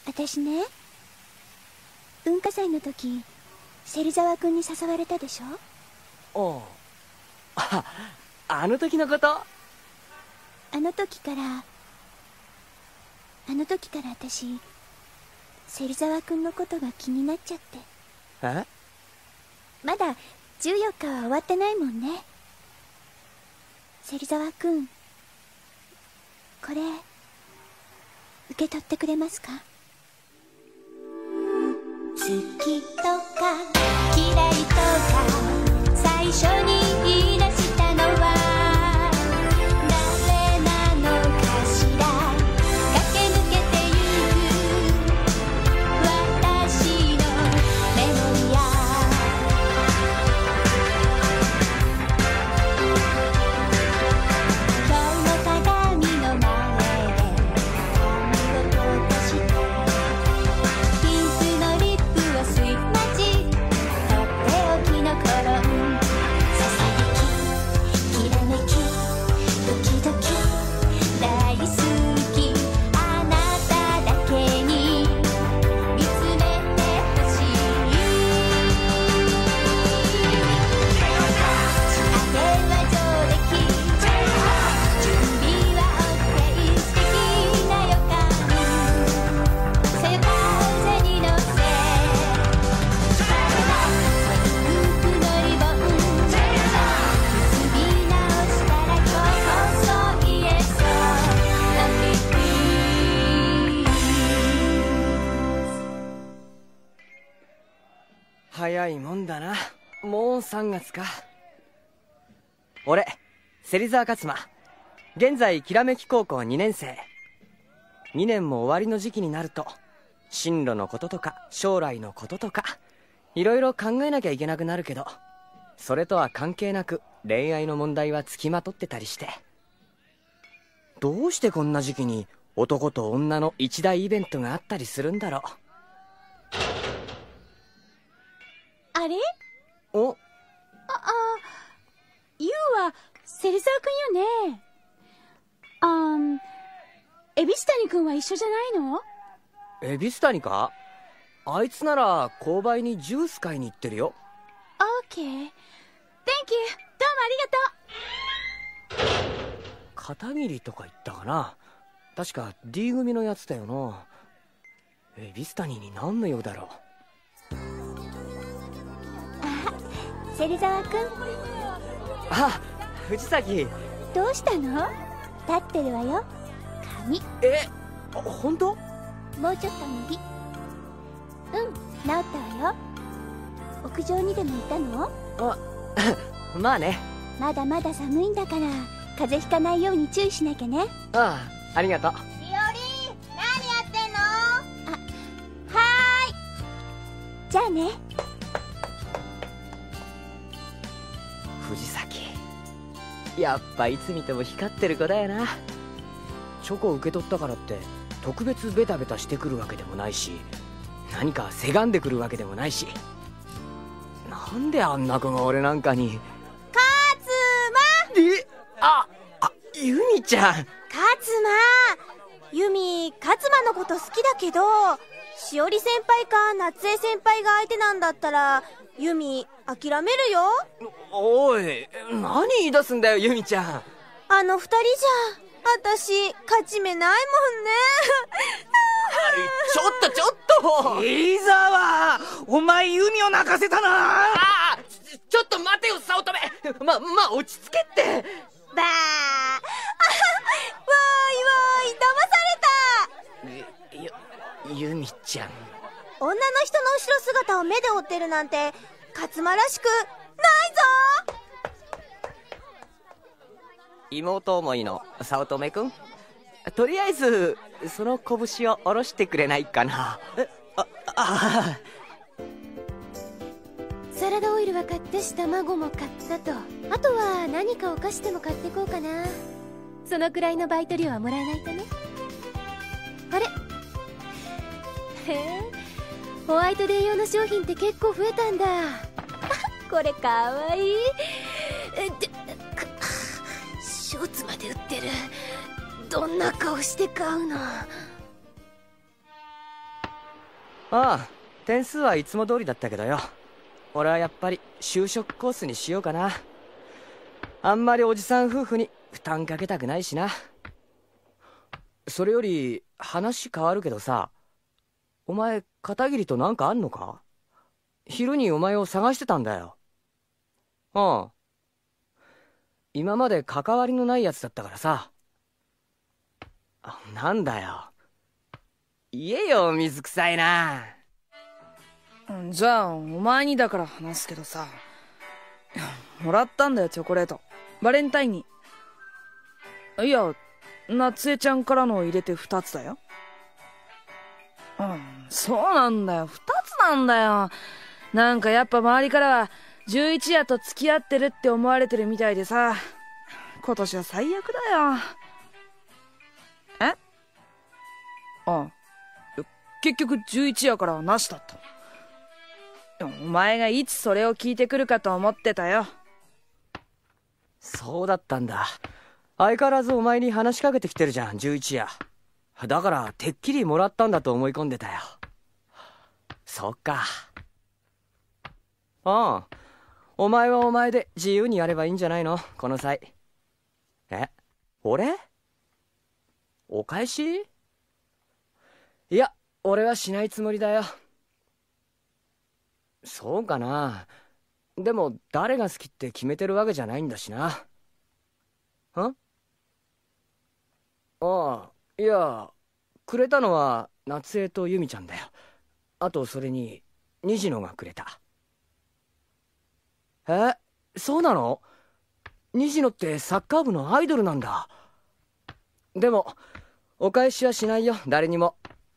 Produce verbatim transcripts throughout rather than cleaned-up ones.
私ね、文化祭の時芹沢君に誘われたでしょ。 おう、あ、あの時のこと。 あの時からあの時から私芹沢君のことが気になっちゃって。 え？ まだじゅうよっかは終わってないもんね。芹沢君、これ受け取ってくれますか？好きとか嫌いとか最初に言い出したのは誰なのかしら。駆け抜けてゆく私のメモリア。今日の鏡の前で髪を落としてピンクのリップを吸いまち、とっておきのコロン、ささやききらめきドキドキ大好き、あなただけに見つめてほしい。仕上げは上出来、準備は OK、 素敵な予感、そよ風に乗せピンクのリボン結び直したら今日こそ言えそう。 Lucky Please。 早いもんだな、もうさんがつか。俺芹沢勝馬、現在きらめき高校にねん生。にねんも終わりの時期になると進路のこととか将来のこととかいろいろ考えなきゃいけなくなるけど、それとは関係なく恋愛の問題はつきまとってたりして、どうしてこんな時期に男と女の一大イベントがあったりするんだろあれ？ う。お、 あ、あ、ユウは芹沢くんよね。あん、恵比寿谷くんは一緒じゃないの？ 恵比寿谷か？あいつなら購買にジュース買いに行ってるよ。 オーケー。 Thank you。 どうもありがとう。 片桐とか言ったかな。確か D 組のやつだよな。恵比寿谷に何の用だろう。 芹沢くん、 あ、藤崎。 どうしたの？立ってるわよ。髪え、本当？ もうちょっと右。うん、治ったわよ。屋上にでもいたの？ あ、まあね。 まだまだ寒いんだから風邪ひかないように注意しなきゃね。 ああ、ありがとう。 しおり、何やってんの？あ、はーい。じゃあね。 藤崎、やっぱいつ見ても光ってる子だよな。チョコ受け取ったからって特別ベタベタしてくるわけでもないし、何かせがんでくるわけでもないし、なんであんな子が俺なんかに。 勝間。 え、あ、あ、ユミちゃん。 勝間、ユミ勝間のこと好きだけど、しおり先輩か夏江先輩が相手なんだったらユミ諦めるよ。 おい、何言い出すんだよユミちゃん。 あの二人じゃ私勝ち目ないもんね。 ちょっとちょっと、 芹沢、お前ユミを泣かせたな。 あ、ち, ちょっと待てよ早乙女。ままあ落ち着けって。 ばーわーいわーい騙された。 ゆ、ユミちゃん、 女の人の後ろ姿を目で追ってるなんて勝間らしくないぞ。 妹思いの早乙女くん、とりあえずその拳を下ろしてくれないかな。え、あ、あ、 サラダオイルは買ったし卵も買ったと、あとは何かお菓子でも買ってこうかな。そのくらいのバイト料はもらえないとね。あれ、へえ、ホワイトデー用の商品って結構増えたんだ。これかわいい。えでくショーツまで売ってる。どんな顔して買うの？ ああ、点数はいつも通りだったけどよ。俺はやっぱり就職コースにしようかな。あんまりおじさん夫婦に負担かけたくないしな。それより話変わるけどさ、お前片桐となんかあんのか？昼にお前を探してたんだよ。ああ、今まで関わりのないやつだったからさ。なんだよ、言えよ、水臭いな。 じゃあお前にだから話すけどさ、もらったんだよ、チョコレート。バレンタインに。いや、夏江ちゃんからの入れてふたつだよ。うん、そうなんだよ、ふたつなんだよ。なんかやっぱ周りからはじゅういち夜と付き合ってるって思われてるみたいでさ、今年は最悪だよ。え？ああ、結局じゅういち夜からはなしだった。お前がいつそれを聞いてくるかと思ってたよ。 そうだったんだ。相変わらずお前に話しかけてきてるじゃん、じゅういち夜。だからてっきりもらったんだと思い込んでたよ。そっか。ああ、お前はお前で自由にやればいいんじゃないの、この際。え、俺？お返し？いや、俺はしないつもりだよ。そうかな。でも誰が好きって決めてるわけじゃないんだしな。ん？ああ、いや、くれたのは夏江と由美ちゃんだよ。あとそれに虹野がくれた。え、そうなの？虹野ってサッカー部のアイドルなんだ。でもお返しはしないよ、誰にも。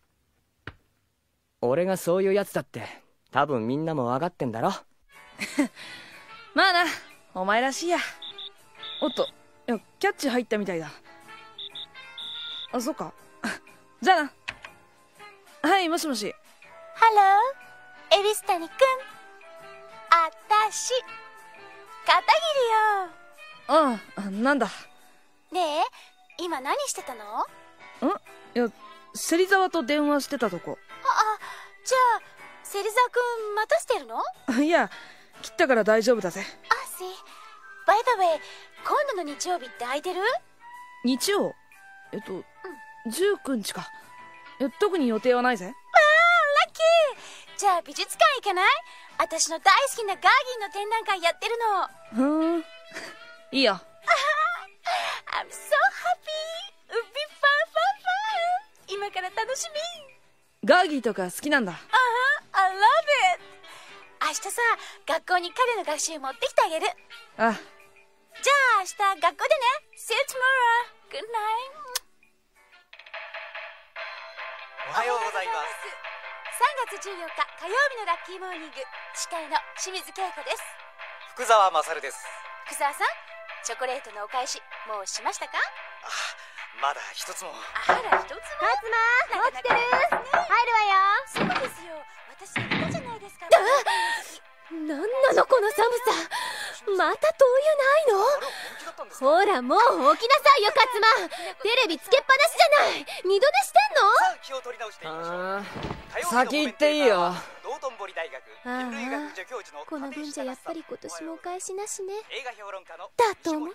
俺がそういうやつだって多分みんなも分かってんだろ。 まあな、お前らしいや。おっと、いや、キャッチ入ったみたいだ。あ、そっか。じゃあな。はい、もしもし。 ハロー、エビス谷くん。あたし、片桐よ。 ああ、なんだ。 ねえ、今何してたの？ ん？いや、芹沢と電話してたとこ。 あ、じゃあ芹沢くん待たせてるの？ いや、切ったから大丈夫だぜ。 あ、See. By the way、今度の日曜日って空いてる？ 日曜？えっと、うん、じゅうくにちか。いや、特に予定はないぜ。 ああ、ラッキー。じゃあ美術館行かない？私の大好きなガーギーの展覧会やってるの。 ふーん。いいよ。 I'm so happy. うびファンファンファン。今から楽しみ。 ガーギーとか好きなんだ。 ああ、I love it。明日さ、学校に彼の学習持ってきてあげる。 あ。 じゃあ明日学校でね。See you tomorrow. Good night。 おはようございます。 さんがつじゅうよっか火曜日のラッキーモーニング、司会の清水恵子です。 福沢勝です。 福沢さん、チョコレートのお返しもうしましたか？ あ、まだ一つも。 あら、一つも。 カツマ、起きてる？入るわよ。 そうですよ、私言ったじゃないですか。 なんなのこの寒さ。また灯油ないの？ほらもう起きなさいよ、カツマ。テレビつけっぱなしじゃない。二度寝してんの？ さあ、気を取り直していきましょう。 ああ、先行っていいよ。 道頓堀大学人類学助教授のこの分じゃやっぱり今年もお返しなしね。 映画評論家のだと思った。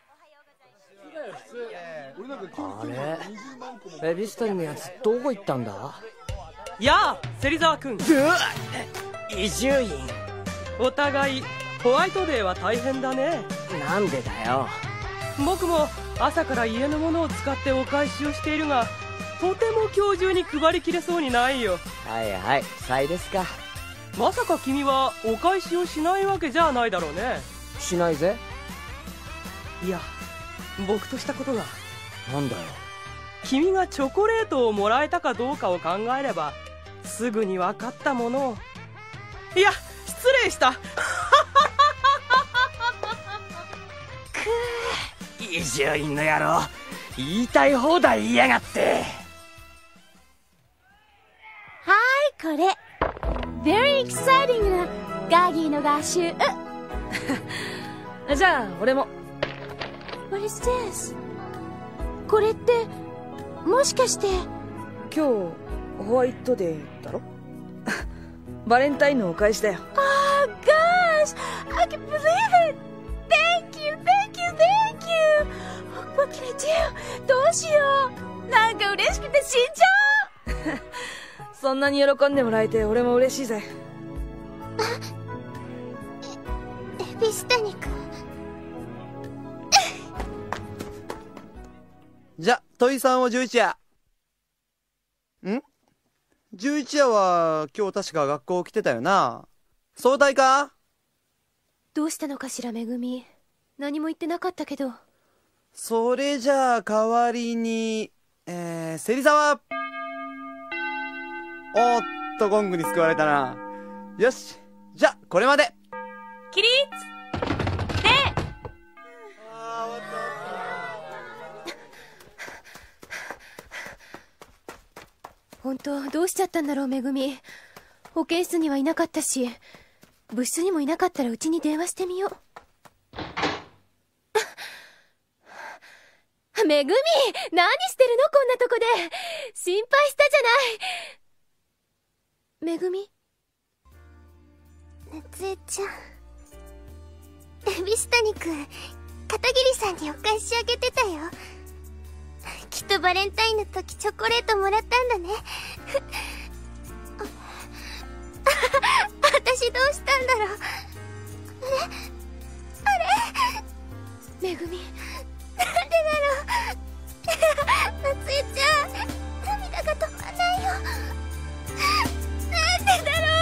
あれ、エビス谷のやつどこ行ったんだ？ やあ、芹沢君。 伊集院、 お互いホワイトデーは大変だね。 なんでだよ。 僕も朝から家のものを使ってお返しをしているが、とても今日中に配りきれそうにないよ。 はいはい、さいですか。 まさか君はお返しをしないわけじゃないだろうね。 しないぜ。 いや、僕としたことが。 なんだよ。 君がチョコレートをもらえたかどうかを考えればすぐに分かったものを。いや、失礼した。くー、伊集院の野郎、言いたい放題言いやがって。 はい、これ Very exciting なガーギーの合集。 じゃあ俺も。 What is this? これってもしかして今日ホワイトデーだろ？ バレンタインのお返しだよ。 あー、gosh! I can believe it! Thank you, thank you, thank you! What can I do? どうしよう。なんか嬉しくて死んじゃう。 そんなに喜んでもらえて俺も嬉しいぜ。 エビスタニ君。 じゃ、トイさんをじゅういちや。ん ?じゅういち 夜は今日確か学校来てたよな。早退か？ どうしたのかしら、めぐみ。何も言ってなかったけど。 それじゃあ代わりに、えー、芹沢。おーっと、ゴングに救われたな。よし。じゃ、これまで。 起立！であー、終わった終わった。 本当、どうしちゃったんだろう、めぐみ。保健室にはいなかったし、部室にもいなかったらうちに電話してみよう。めぐみ、何してるのこんなとこで。心配したじゃない。めぐみ。夏江ちゃん。エビスタニ君、片桐さんにお返しあげてたよ。きっとバレンタインの時チョコレートもらったんだね。私どうしたんだろう。あれあれめぐみ、なんでだろう。夏江ちゃん、涙が止まんないよ。なんでだろう。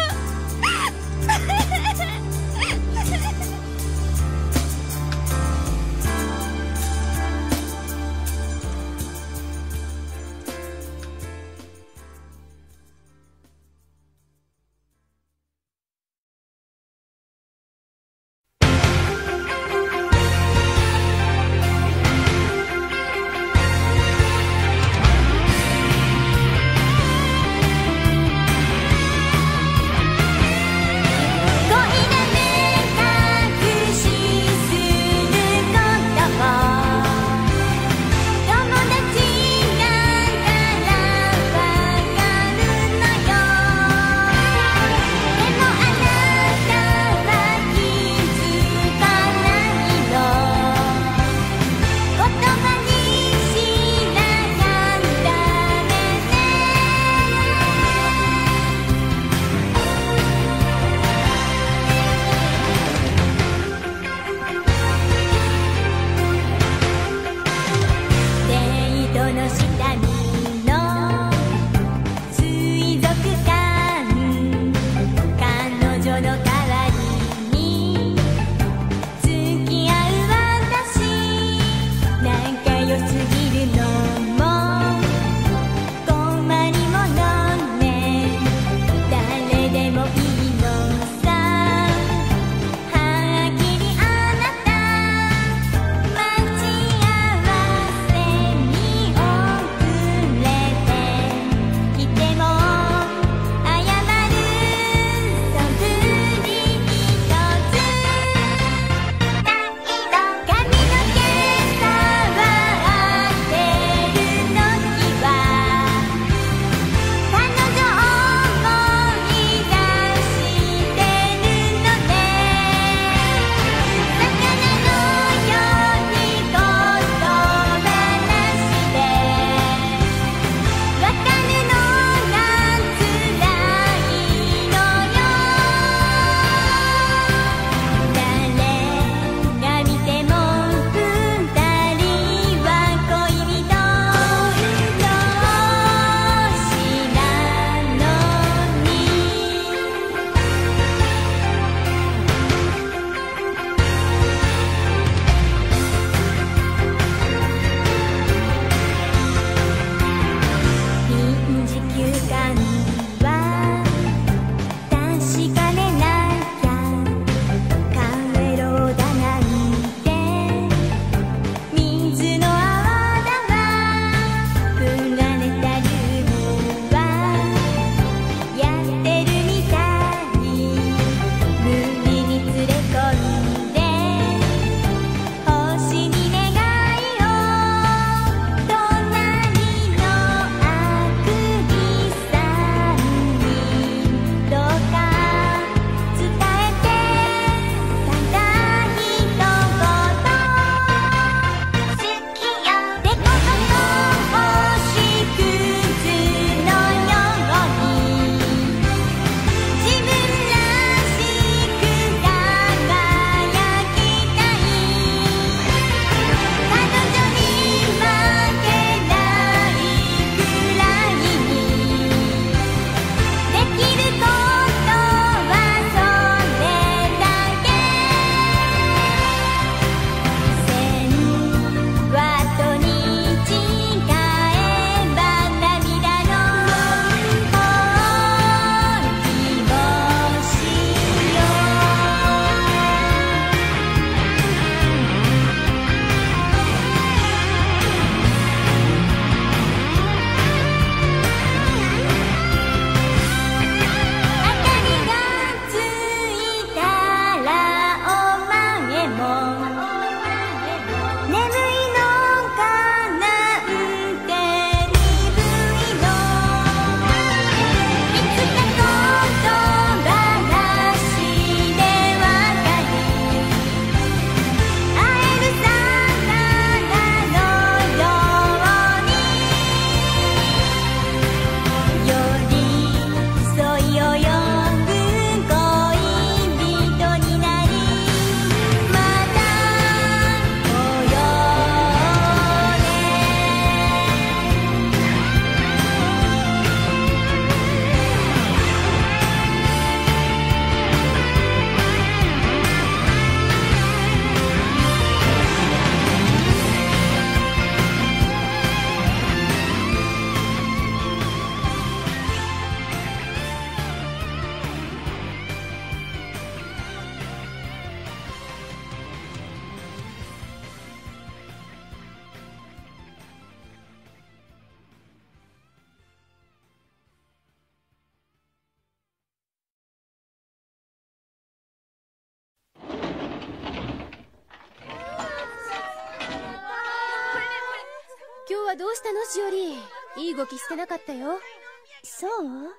どうしたのしおり。いい動きしてなかったよ。 そう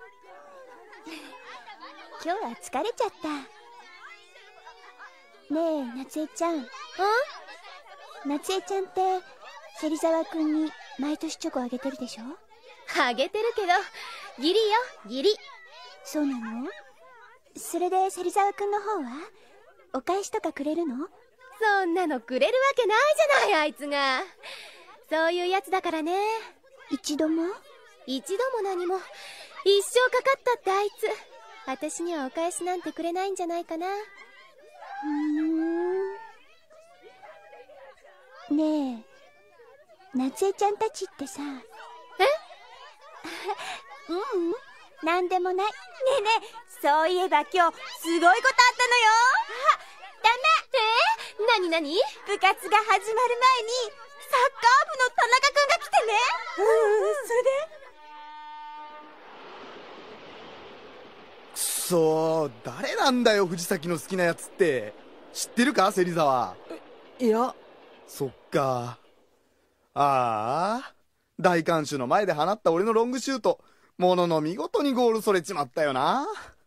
今日は疲れちゃった。ねえ夏江ちゃん。ん夏江ちゃんって芹沢くんに毎年チョコあげてるでしょ。 あげてるけど義理よ、義理。 そうなの？それで芹沢くんの方はお返しとかくれるの？ そんなのくれるわけないじゃない、あいつが。そういうやつだからね。 一度も？ 一度も何も。一生かかったってあいつ。私にはお返しなんてくれないんじゃないかな。 うーん。ねえ夏江ちゃんたちってさ。えううんなんでもない。ねえねえ、そういえば今日すごいことあったのよ。あ、ダメ。 えー、なになに？ 部活が始まる前にサッカー部の田中くんが来てね。うんうん、それでくそー、誰なんだよ藤崎の好きなやつって。知ってるか芹沢？ いや。 そっか。ああ、大観衆の前で放った俺のロングシュート、ものの見事にゴールそれちまったよな。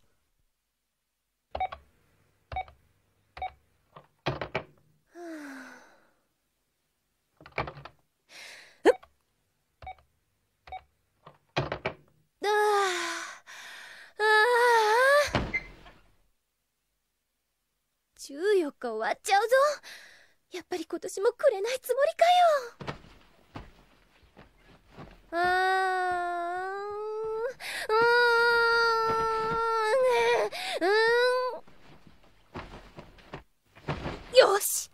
じゅうよっか終わっちゃうぞ。やっぱり今年もくれないつもりかよ。あーうーんうーんよし。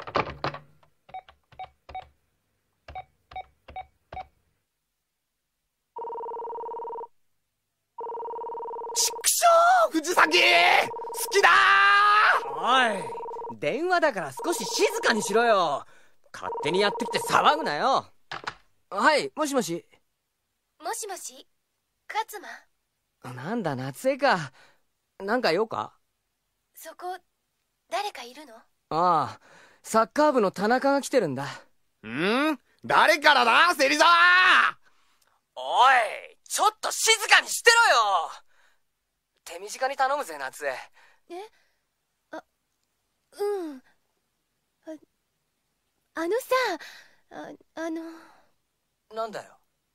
ちくしょう藤崎好きだー。おい、電話だから少し静かにしろよ。勝手にやってきて騒ぐなよ。はい、もしもし。 もしもし、勝間。 なんだ夏江か。なんか用か？ そこ誰かいるの？ ああ、サッカー部の田中が来てるんだ。 ん？誰からだ芹沢。 おい、ちょっと静かにしてろよ。手短に頼むぜ夏江。 え？あ、うん。あ、あのさ、あ、あのなんだよ。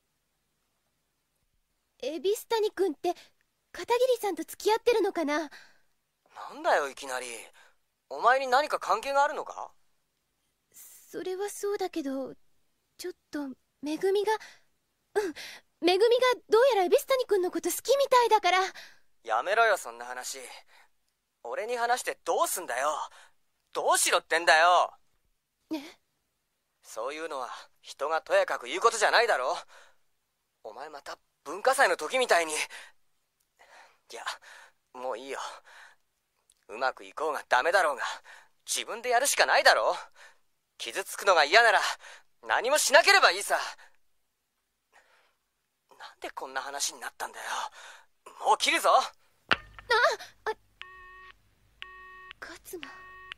エビス谷君って片桐さんと付き合ってるのかな？ なんだよいきなり。お前に何か関係があるのか？ それはそうだけど、ちょっとめぐみがうんめぐみがどうやらエビス谷君のこと好きみたいだから。 やめろよそんな話。俺に話してどうすんだよ。どうしろってんだよ。 え？ そういうのは人がとやかく言うことじゃないだろ。お前また文化祭の時みたいに。いや、もういいよ。うまくいこうがダメだろうが自分でやるしかないだろ。傷つくのが嫌なら何もしなければいいさ。なんでこんな話になったんだよ。もう切るぞ。ああ、勝間。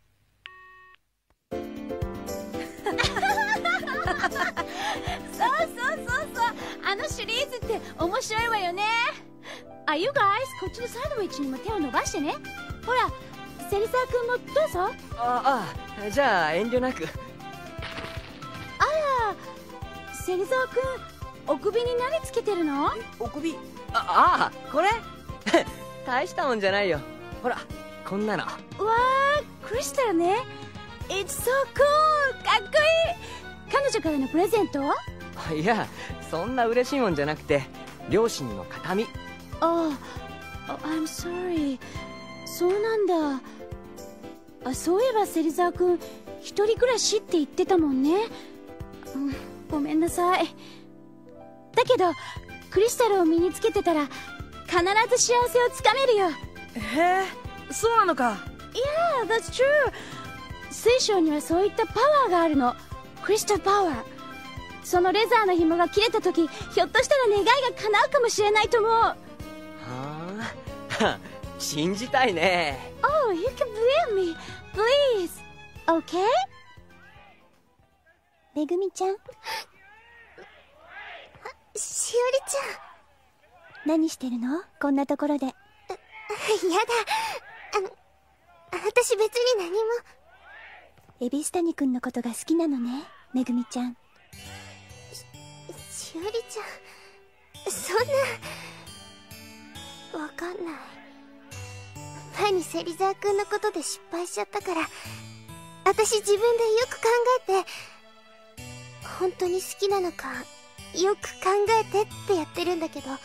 そうそうそうそう、あのシリーズって面白いわよね。あ、You guys、こっちのサンドウィッチにも手を伸ばしてね。ほら、芹沢君もどうぞ。 ああ、じゃあ遠慮なく。 あら、芹沢君、お首に何つけてるの？ お首？ああ、これ大したもんじゃないよ。ほら、こんなの。 わー、クリスタルね。It's so cool! かっこいい。彼女からのプレゼント？ いや、そんな嬉しいもんじゃなくて、両親の形見。 ああ、I'm sorry。そうなんだ。あ、そういえば芹沢君、一人暮らしって言ってたもんね。うん、ごめんなさい。だけどクリスタルを身につけてたら必ず幸せをつかめるよ。 へえ、そうなのか。 Yeah, that's true。 水晶にはそういったパワーがあるの。クリスタルパワー。そのレザーの紐が切れた時、ひょっとしたら願いが叶うかもしれないと思う。はあ信じたいね。 Oh, you can believe me, please. Okay? めぐみちゃん、 ちゃん。何してるの？こんなところで。やだ。あの、私別に何も。エビス谷くんのことが好きなのね、めぐみちゃん。し、しおりちゃん、そんな。わかんない。前に芹沢くんのことで失敗しちゃったから、私自分でよく考えて、本当に好きなのか、よく考えてってやってるんだけど。でも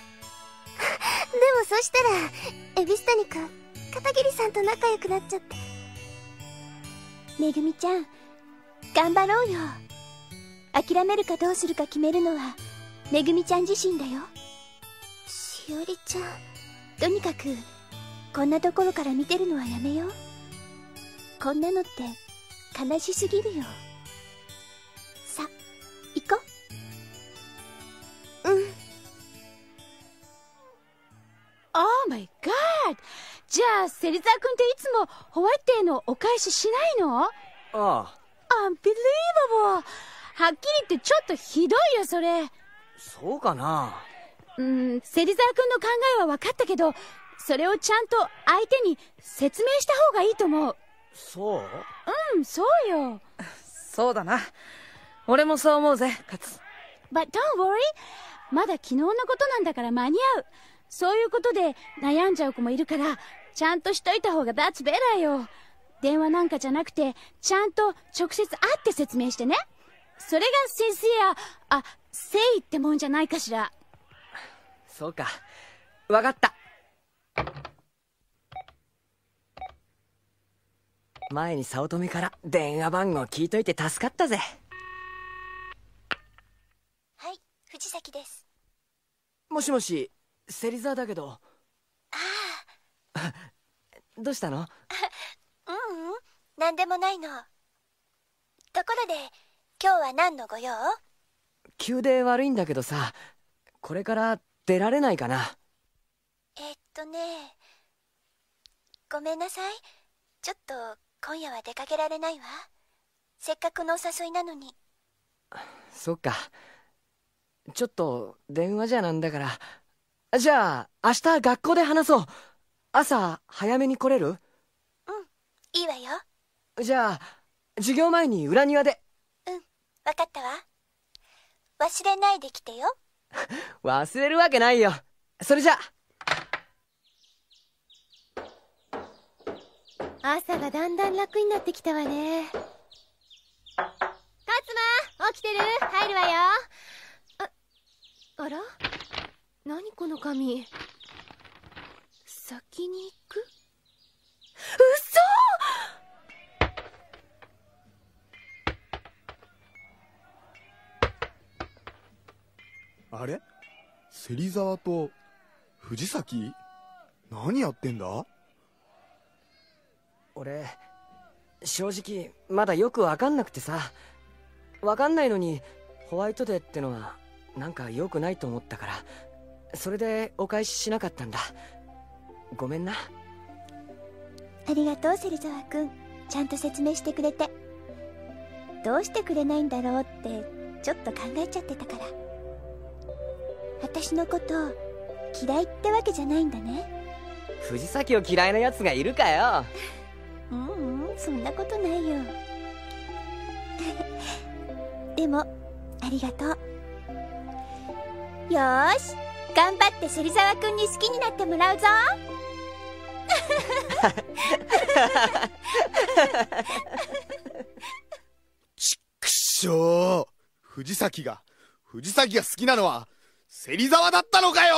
そしたら、エビス谷くん、片桐さんと仲良くなっちゃって。めぐみちゃん、頑張ろうよ。諦めるかどうするか決めるのは、めぐみちゃん自身だよ。しおりちゃん。とにかく、こんなところから見てるのはやめよう。こんなのって悲しすぎるよ。さ、行こう。うん。 Oh my god! じゃあ、芹沢君っていつもホワイトデーのお返ししないの？ ああ。 Unbelievable! はっきり言ってちょっとひどいよ、それ。 そうかな。 うん、芹沢君の考えは分かったけど、それをちゃんと相手に説明した方がいいと思う。 そう？ うん、そうよ。 そうだな。俺もそう思うぜ、カツ。 But don't worry! まだ昨日のことなんだから間に合う。そういうことで悩んじゃう子もいるから、ちゃんとしといた方が That's better よ。電話なんかじゃなくて、ちゃんと直接会って説明してね。それが先生や、あ、誠意ってもんじゃないかしら。 そうか。わかった。前に早乙女から電話番号聞いといて助かったぜ。 はい、藤崎です。 もしもし、芹沢だけど。 ああ。どうしたの？ ううん、なんでもないの。ところで、今日は何のご用？ 急で悪いんだけどさ、これから出られないかな。 えっとね、ごめんなさい。ちょっと今夜は出かけられないわ。せっかくのお誘いなのに。 そっか。ちょっと電話じゃなんだから。じゃあ明日学校で話そう。朝早めに来れる？ うん、いいわよ。 じゃあ授業前に裏庭で。 うん、わかったわ。忘れないで来てよ。 忘れるわけないよ。それじゃ。 朝がだんだん楽になってきたわね。勝間、起きてる？入るわよ。あ、あら？何この紙。先に行く？ 嘘！あれ？芹沢と藤崎？何やってんだ？ 俺正直まだよくわかんなくてさ。わかんないのにホワイトデーってのはなんか良くないと思ったから、それでお返ししなかったんだ。ごめんな。 ありがとう、芹沢くん。ちゃんと説明してくれて。どうしてくれないんだろうってちょっと考えちゃってたから。私のこと嫌いってわけじゃないんだね。 藤崎を嫌いな奴がいるかよ。 ううん、そんなことないよ。でもありがとう。よーし、頑張って芹沢くんに好きになってもらうぞ。 ちっくしょう。藤崎が藤崎が好きなのは芹沢だったのかよ。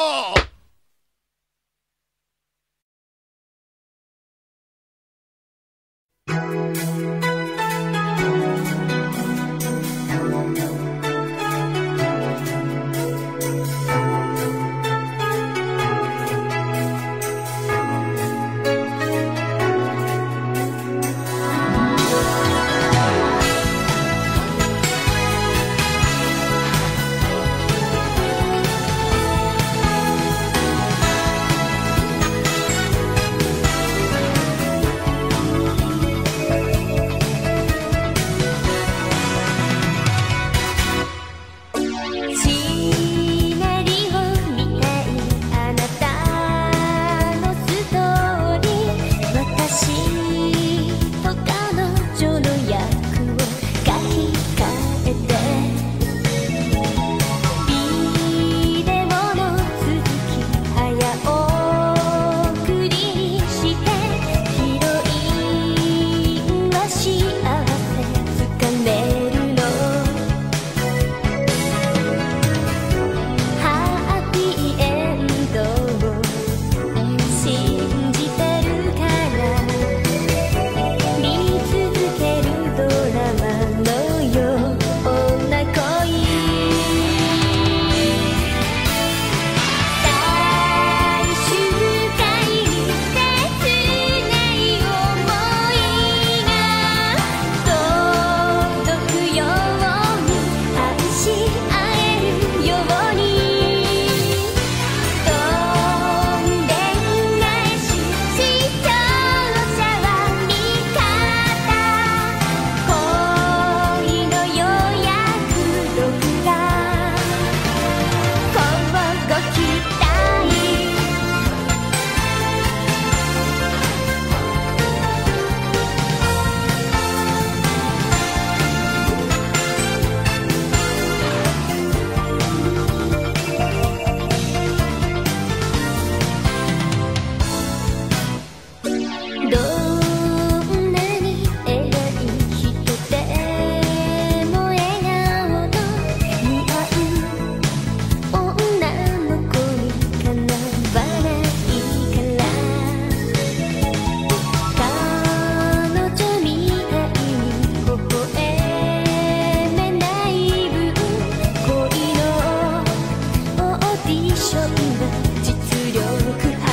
ーションの実力派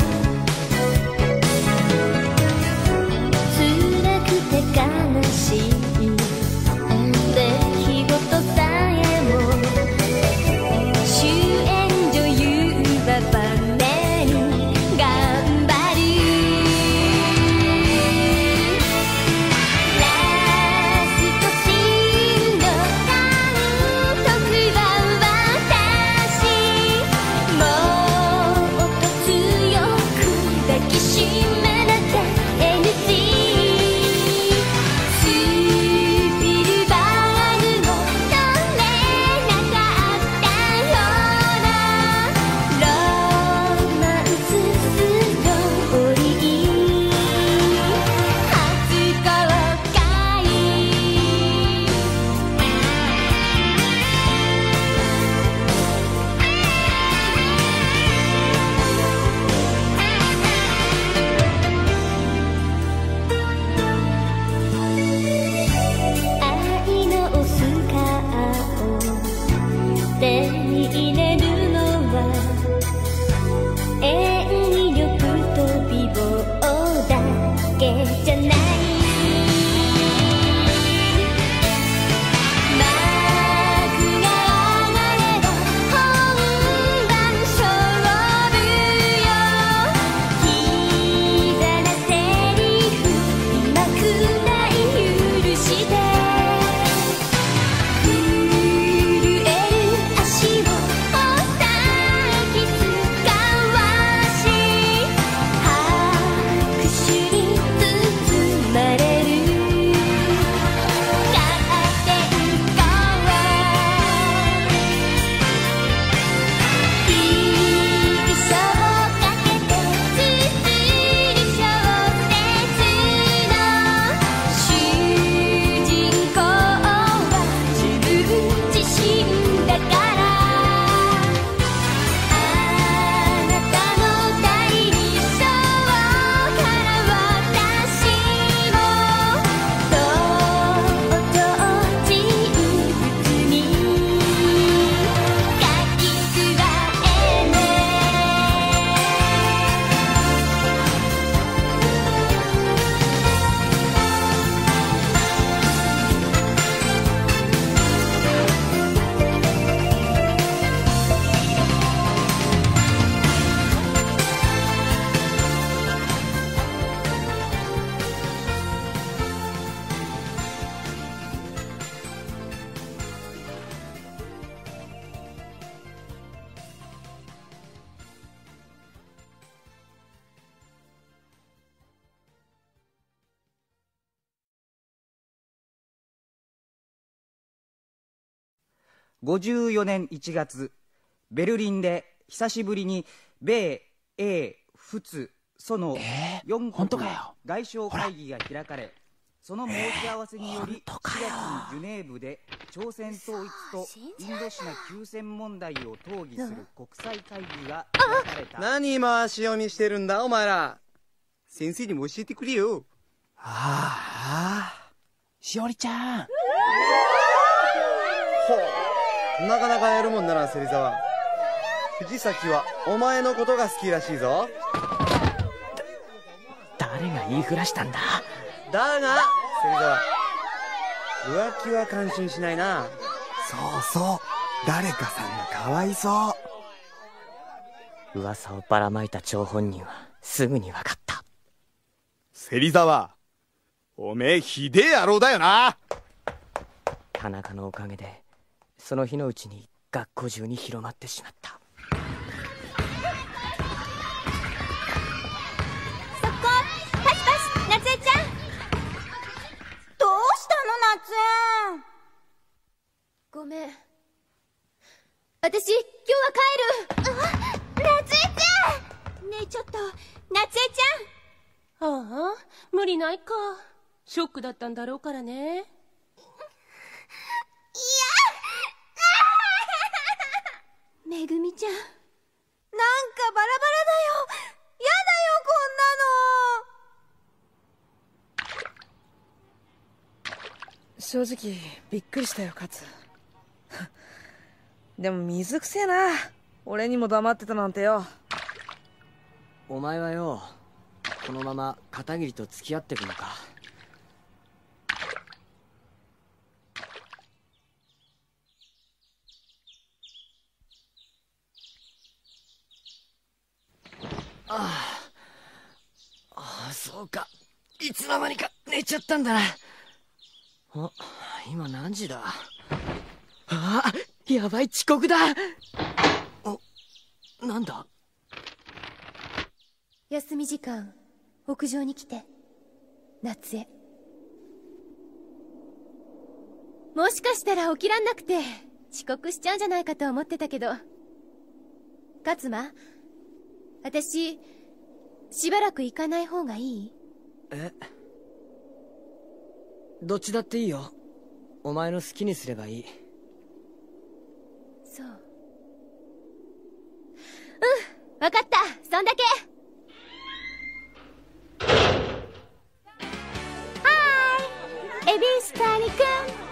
辛くて悲しい出来事さえも主演女優は場面頑張るラストシーンの監督は私もっと強く抱きしめなきゃ エヌジー スピルバーグも撮れなかったようなロマンスストーリー初公開愛のオスカーを手に入れるのは演技力と美貌だけじゃない幕が上がれば本番勝負よキザなセリフ今くらい許して震える足を押さえキス交わし拍手に包まれる勝っていこう一生かけて綴る小説の主人公は自分自身だからあなたの第二章から私も登場人物に書き加えねごじゅうよねんいちがつ、ベルリンで久しぶりに米英仏ソのよん国外相会議が開かれ、その申し合わせによりしがつにジュネーブで朝鮮統一とインドシナ休戦問題を討議する国際会議が開かれた。 何回し読みしてるんだお前ら。先生にも教えてくれよ。 ああ、しおりちゃん。 ほう、なかなかやるもんだな芹沢。藤崎はお前のことが好きらしいぞ。 誰が言いふらしたんだ。 だが芹沢、浮気は感心しないな。 そうそう、誰かさんがかわいそう。 噂をばらまいた張本人はすぐに分かった。 芹沢、おめえひでえ野郎だよな。 田中のおかげでその日のうちに学校中に広まってしまった。 そこパチパチ、夏江ちゃん。どうしたの夏江。 ごめん、私今日は帰る。 あ、夏江ちゃん。ねえちょっと夏江ちああ、無理ないか。ショックだったんだろうからね。 ゃん。いやめぐみちゃん、なんかバラバラだよ。やだよこんなの。 正直びっくりしたよ勝。でも水くせえな。 俺にも黙ってたなんてよ。 お前はよ、このまま片桐と付き合ってくのか？ああ、ああ、そうか。いつの間にか寝ちゃったんだな。あ、今何時だ？ああ、やばい、遅刻だ。お、なんだ？ 休み時間、屋上に来て。夏江。もしかしたら起きらんなくて遅刻しちゃうんじゃないかと思ってたけど。勝間、私しばらく行かない方がいい？ え？どっちだっていいよ。お前の好きにすればいい。 そう。うん、わかった。そんだけ。はーい、エビス谷く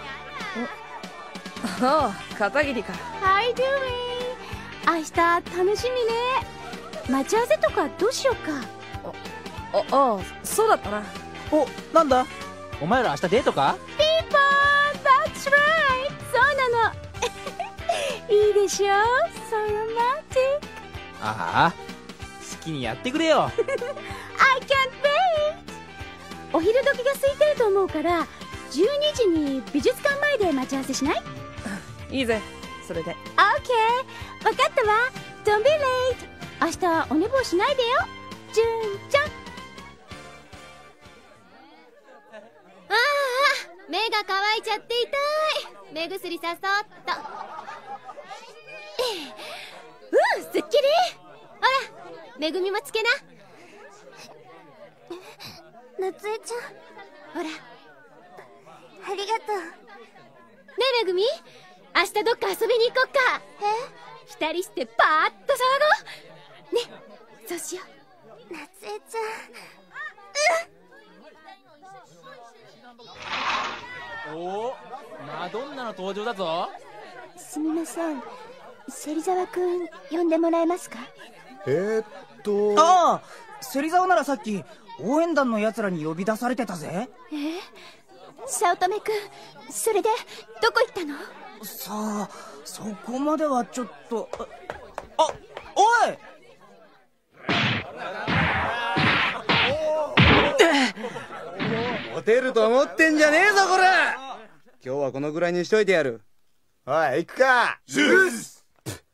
ん。 おお、片桐か。 How you doing? 明日楽しみね。待ち合わせとかどうしようか。 ああ、そうだったな。 お、なんだお前ら明日デートか？ ピーポー That's right そうなのいいでしょ So romantic ああ、好きにやってくれよ I can't wait お昼時が空いてると思うからじゅうにじに美術館前で待ち合わせしない？ いいぜ、それで。 OK 分かったわ Don't be late 明日お寝坊しないでよ純ちゃん。 ああ、目が乾いちゃって痛い。目薬さそっと。うん、すっきり。ほら、めぐみもつけな。 夏江ちゃん、 ほら。 ありがとう。 ねえめぐみ、明日どっか遊びに行こっか。 え？ 二人してパーッと騒ごう。ね、そうしよう。 夏江ちゃん。おお、マドンナの登場だぞ。 すみません、芹沢くん呼んでもらえますか？ えー、っとああ、芹沢ならさっき応援団の奴らに呼び出されてたぜ。 えー、早乙女くん、それでどこ行ったの？ さあ、そこまではちょっと。あ、おいモテると思ってんじゃねえぞこら。今日はこのぐらいにしといてやる。 おい、行くか。 ジュース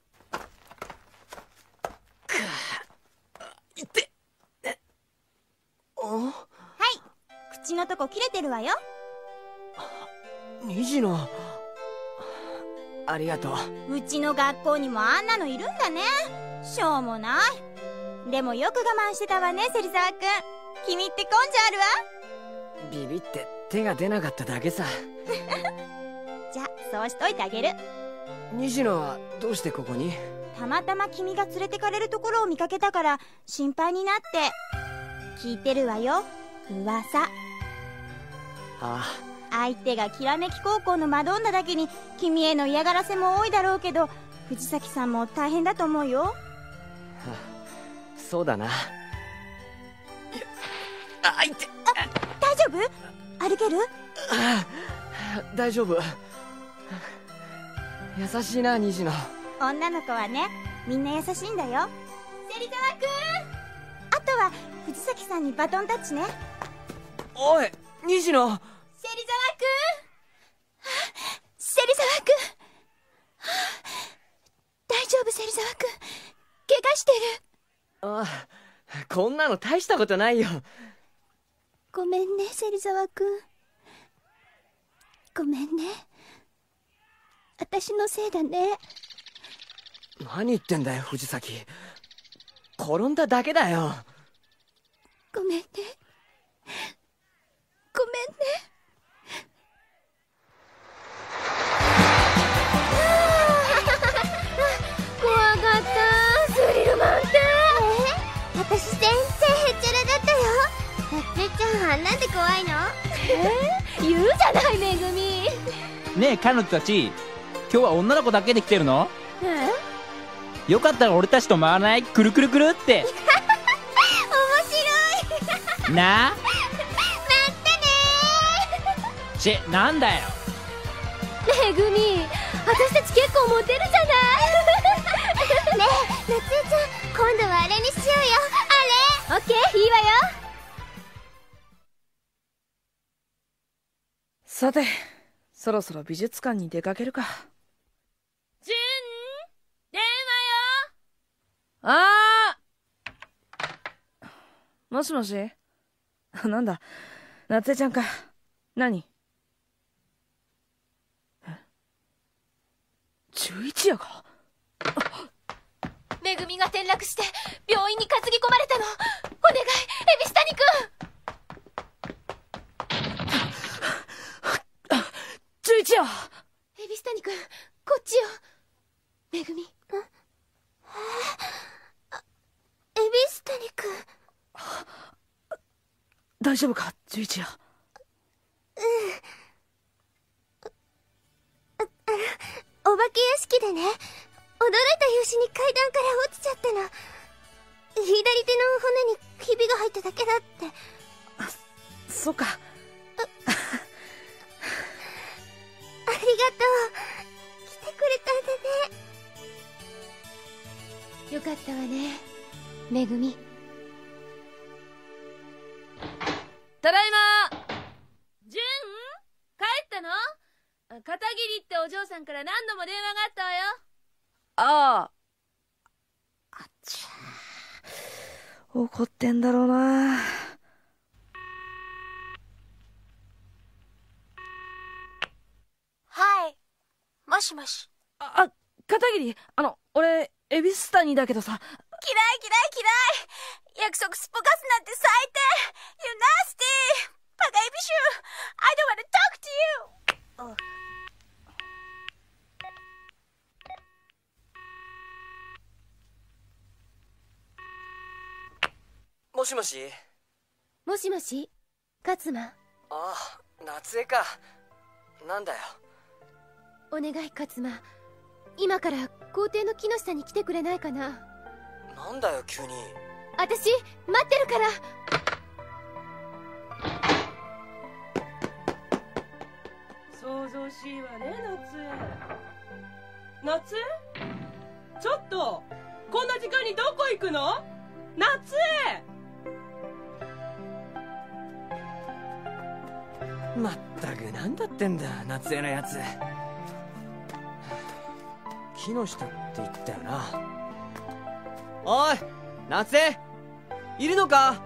いってお。 はい、口のとこ切れてるわよ。 虹の、ありがとう。うちの学校にもあんなのいるんだね。しょうもない。でもよく我慢してたわね、芹沢くん。君って根性あるわ。 ビビって手が出なかっただけさ。 じゃ、そうしといてあげる。 虹野はどうしてここに？ たまたま君が連れてかれるところを見かけたから心配になって聞いてるわよ、噂。 ああ、 相手がきらめき高校のマドンナだけに君への嫌がらせも多いだろうけど、藤崎さんも大変だと思うよ。 そうだな。あ、いって。 あ、大丈夫？歩ける？ ああ、大丈夫。優しいな、虹野。 女の子はね、みんな優しいんだよ。芹沢くん、あとは藤崎さんにバトンタッチね。 おい、虹野。 芹沢くん、芹沢くん、大丈夫？芹沢くん、怪我してる？ ああ、こんなの大したことないよ。 ごめんね、芹沢くん。ごめんね。私のせいだね。 何言ってんだよ、藤崎。転んだだけだよ。 ごめんね。ごめんね。 怖かった。スリル満点。 えー、私全然へっちゃらだったよ。 夏江ちゃん、あんなんで怖いの？えー、言うじゃない、めぐみ。 ねえ彼女たち、今日は女の子だけで来てるの？ え？ よかったら俺たちと回らない？くるくるくるって。 面白い。 なあ。 待ってねー。ち、なんだよ。 めぐみ、私たち結構モテるじゃない。 ねえ、夏江ちゃん、今度はあれにしようよ。あれ。 オッケー、いいわよ。 さて、そろそろ美術館に出かけるか。 ジュン、電話よ。 あー、もしもし。なんだ、夏江ちゃんか。何？え、十一夜か。 めぐみが転落して病院に担ぎ込まれたの。お願い、エビス谷君。 十一夜。 エビス谷君、こっちよ。めぐみ。ん？ エビス谷君。 大丈夫か、十一夜。 うん。あ、あの、お化け屋敷でね、驚いた拍子に階段から落ちちゃったの。左手の骨にひびが入っただけだって。 あ、そうか。 あ、ありがとう。来てくれたんだね。 よかったわね、めぐみ。 ただいま。ジュン、帰ったの？片桐ってお嬢さんから何度も電話があったわよ。ああ。あっちゃー。怒ってんだろうな。 はい。もしもし。 あ、あ、片桐、あの、俺、エビス谷だけどさ。 嫌い嫌い嫌い。約束すっぽかすなんて最低。You nasty! バカエビシュ I don't wanna talk to you! もしもし。 もしもし、勝間。 ああ、夏江か。なんだよ。 お願い勝間、今から校庭の木の下に来てくれないかな。 なんだよ急に。 私待ってるから。 想像しいわね、夏江。夏江、ちょっとこんな時間にどこ行くの？夏江。 まったくなんだってんだ夏江のやつ。木の下って言ったよな。おい夏江、いるのか？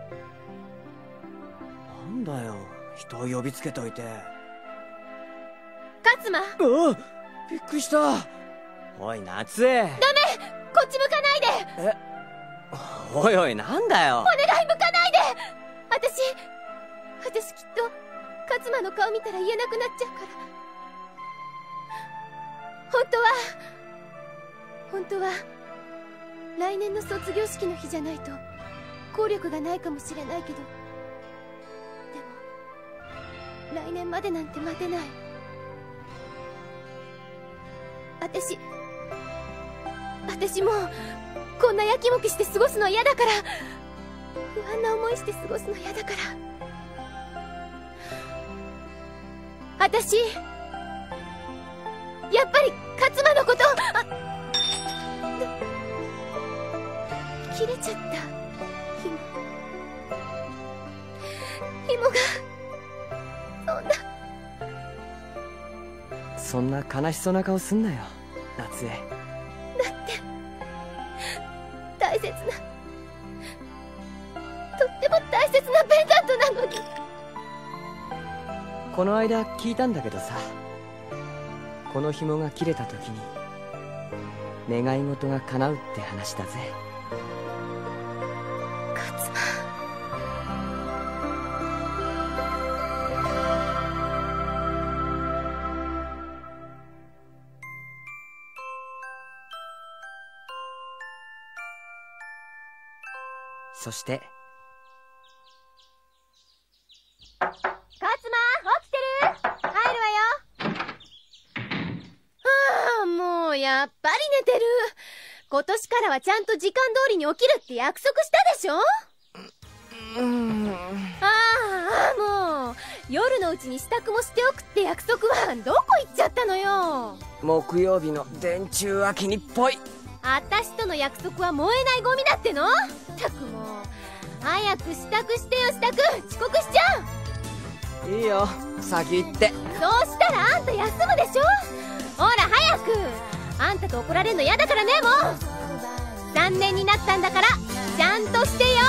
なんだよ人を呼びつけといて。 勝間。 うわっ、びっくりした。おい夏江。ダメ、 こっち向かないで。 え、おいおいなんだよ。 お願い向かないで。私私きっと勝間の顔見たら言えなくなっちゃうから。本当は本当は来年の卒業式の日じゃないと効力がないかもしれないけど、でも来年までなんて待てない。私私もうこんなやきもきして過ごすの嫌だから、不安な思いして過ごすの嫌だから。私やっぱり勝間のこと、あ、切れちゃった紐紐が。 そんなそんな悲しそうな顔すんなよ夏江。 だって大切な、とっても大切なペンダントなのに。 この間聞いたんだけどさ、この紐が切れた時に願い事が叶うって話だぜ。 勝間。 そして勝間、起きてる？入るわよ。ああ、もうやっぱり寝てる。 今年からはちゃんと時間通りに起きるって約束したでしょ。 うーん。 ああ、もう夜のうちに支度もしておくって約束はどこ行っちゃったのよ。 木曜日の電柱秋にっぽい。 あたしとの約束は燃えないゴミだっての。ったくもう早く支度してよ支度。遅刻しちゃう。 いいよ、先行って。 そうしたらあんた休むでしょ。ほら早く。あんたと怒られるの嫌だからね。もうさんねんになったんだからちゃんとしてよ。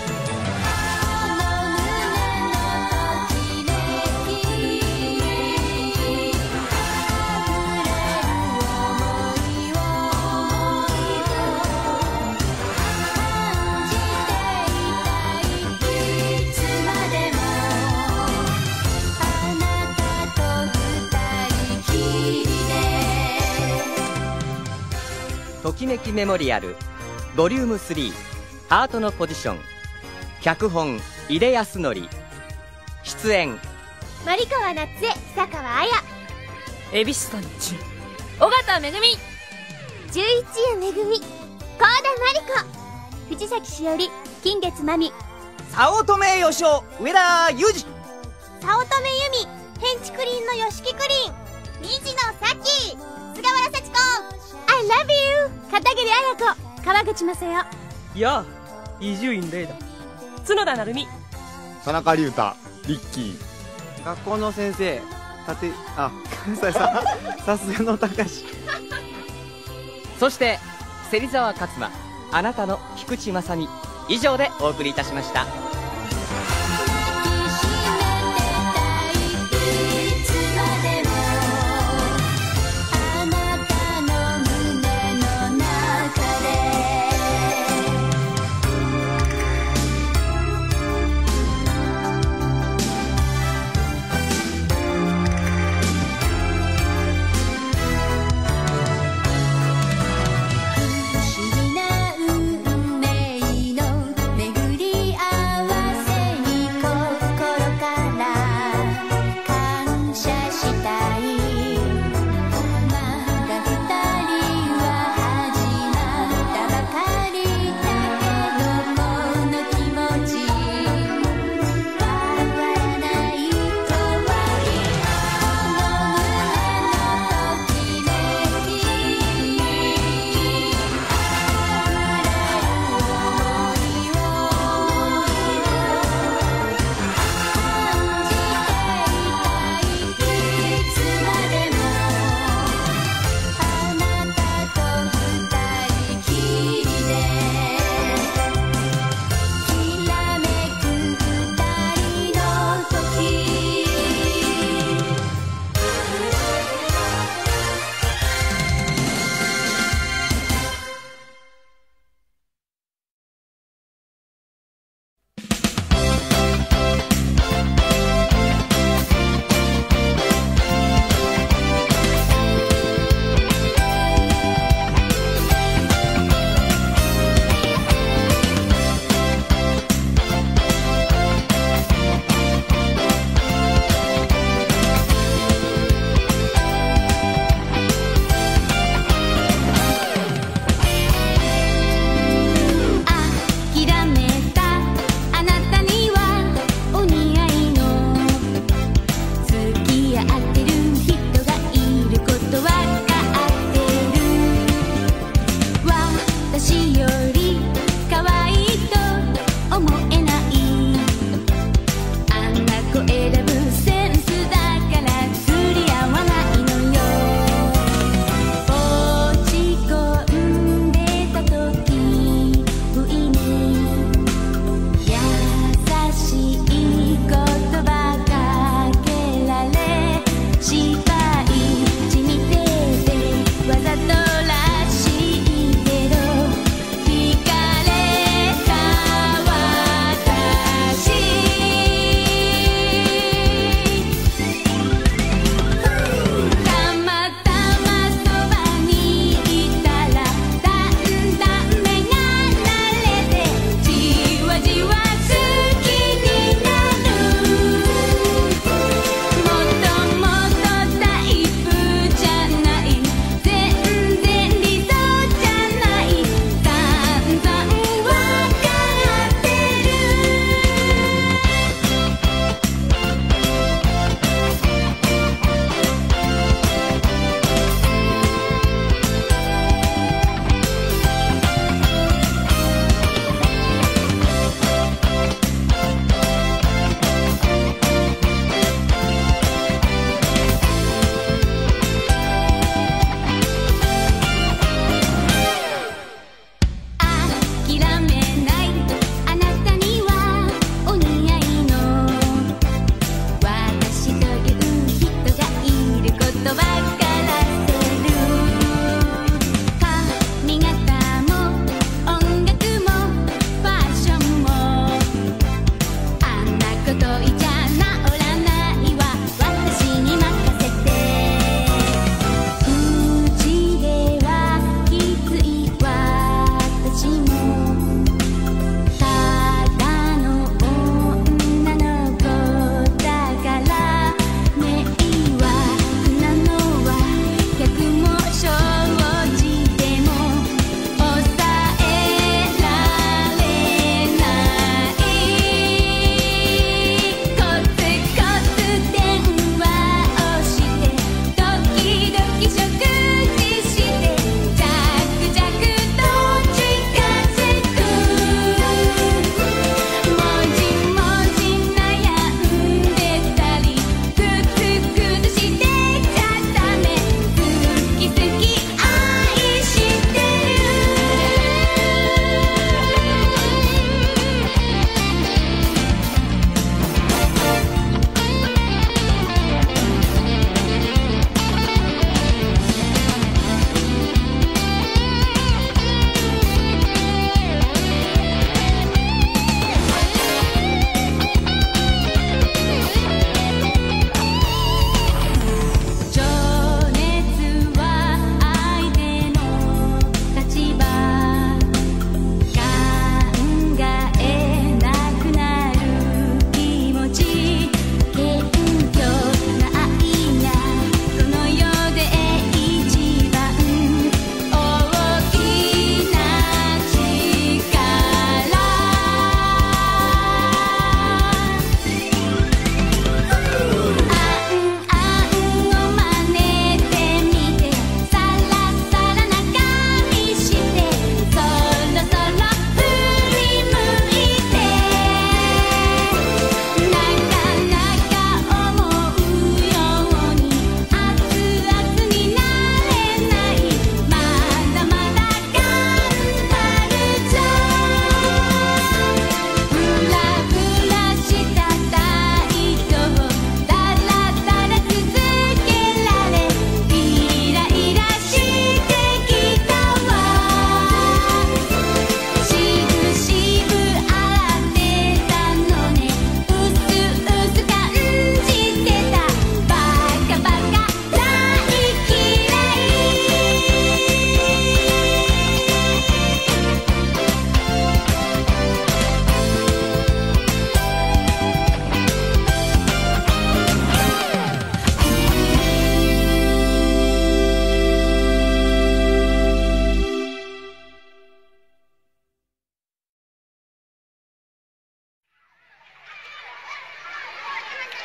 ときめきメモリアルボリュームスリーハートのポジション。脚本井出康則。出演丸川夏江、久川綾、 恵比寿谷純、 尾形めぐみ、 十一夜めぐみ、高田真理子、藤崎しおり、金月真美、 早乙女義雄、上田裕二、 早乙女由美、ヘンチクリンの吉木クリン、虹野咲、菅原幸子、 I love you 片桐綾子、川口雅代、 やあ伊集院玲だ。角田成美、 田中龍太、リッキー。 学校の先生、立て、あ、関西さん、さすがの高し。 そして芹沢勝馬、あなたの菊池正美。以上でお送りいたしました。 不思議な運命の巡り合う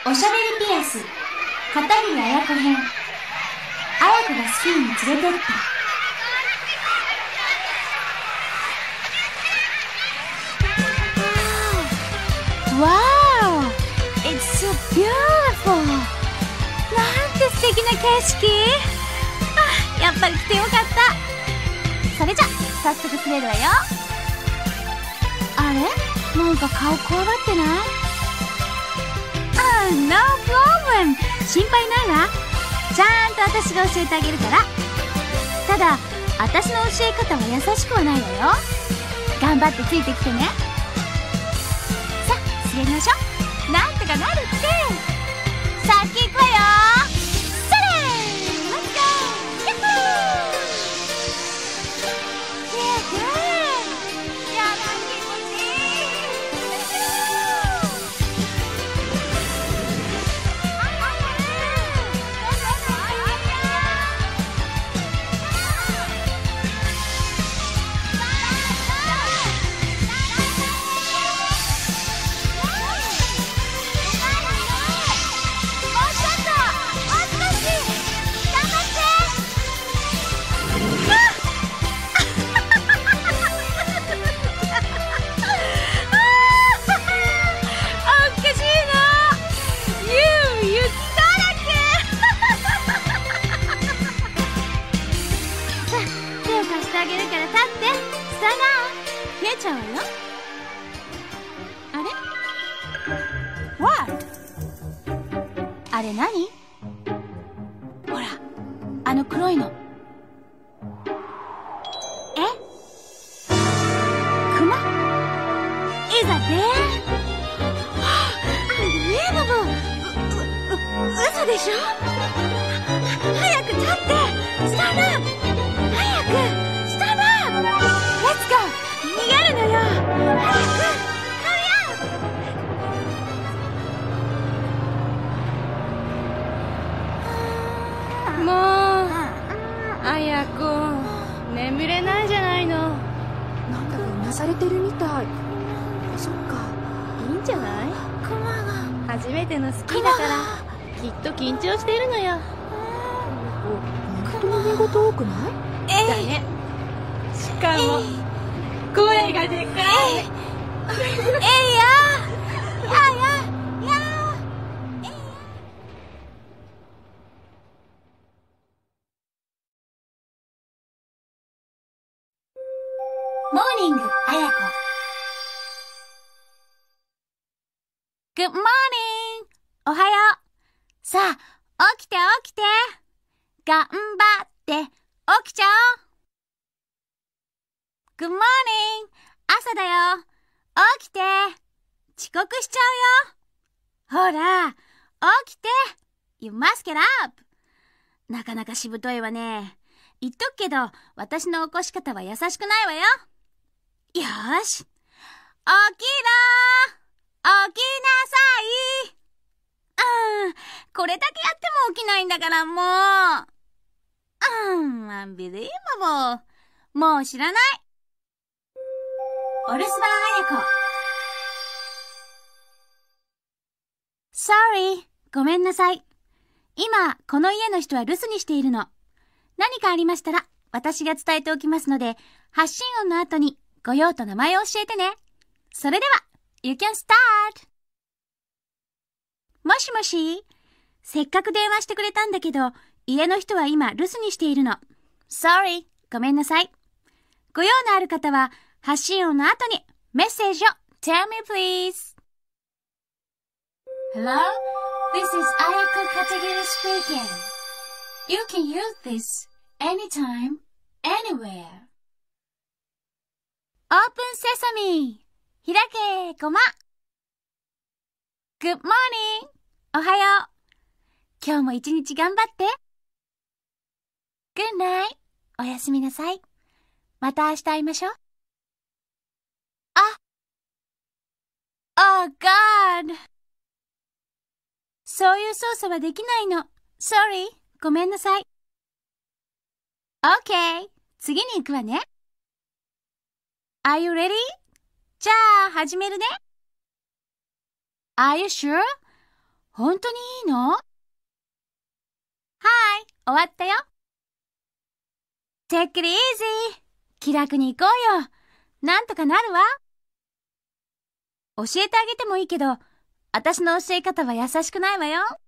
おしゃべりピアス片桐綾子編。綾子がスキーに連れてった。 Wow! It's so beautiful! なんて素敵な景色。あ、やっぱり来てよかった。それじゃ、早速滑るわよ。あれ？なんか顔こわばってない？あ、No problem! 心配ないわ。ちゃんと私が教えてあげるから。ただ、私の教え方は優しくはないわよ。頑張ってついてきてね。さあ、滑りましょう。なんとかなるって。先行くわよ。それ！ Let's go! ヤッホー！やったー！やだ、気持ちいい。ちゃうわよ。あれ？ What？ あれ何？ほら、あの黒いの。え？クマ？ Is that there？ Unbelievable！ う、う、嘘でしょ？早く立って！スタンドアップ！早く！スタンドアップ！ Let's go！逃げるのよ。早く！ もう、綾子、眠れないじゃないの。 なんだかうなされてるみたい。そっか、 いいんじゃない？ クマが初めてのスキーだからきっと緊張しているのよ。 本当に寝言多くない？ えだね。しかも声がでかい。えいやややモーニング、あやこ。 Good morning! おはよう。さあ、起きて起きて。頑張って、起きちゃおう。Good morning! 朝だよ。起きて。遅刻しちゃうよ。ほら、起きて。You must get up! なかなかしぶといわね。言っとくけど、私の起こし方は優しくないわよ。よーし。起きろー。起きなさい。うん、これだけやっても起きないんだからもう。うん、unbelievable。もう知らない。 お留守番あやこ。 Sorry、ごめんなさい。今、この家の人は留守にしているの。何かありましたら、私が伝えておきますので、発信音の後にご用と名前を教えてね。それでは、You can start! もしもし、せっかく電話してくれたんだけど、家の人は今留守にしているの。Sorry、ごめんなさい。ご用のある方は、発信音の後にメッセージを Tell me please. Hello? This is Ayako Katagiri speaking. You can use this anytime, anywhere. Open sesame. 開け、ごま。Good morning. おはよう。今日も一日頑張って。Good night. おやすみなさい。また明日会いましょう。あ。Oh God. そういう操作はできないの。Sorry. ごめんなさい。OK。次に行くわね。Are you ready? じゃあ、始めるね。Are you sure? 本当にいいの？はーい、終わったよ。Take it easy。気楽に行こうよ。なんとかなるわ。教えてあげてもいいけど、私の教え方は優しくないわよ。は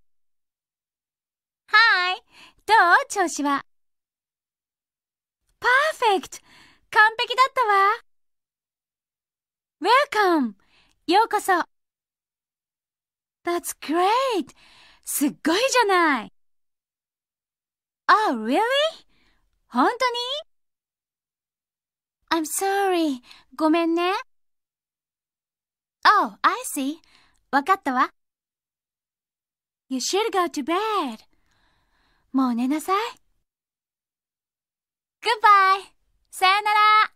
ーい、どう？調子は。パーフェクト！完璧だったわ。Welcome！ようこそ。That's great! すっごいじゃない。Oh, really? 本当に？ I'm sorry. ごめんね。Oh, I see. わかったわ。You should go to bed. もう寝なさい。Goodbye. さよなら。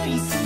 イス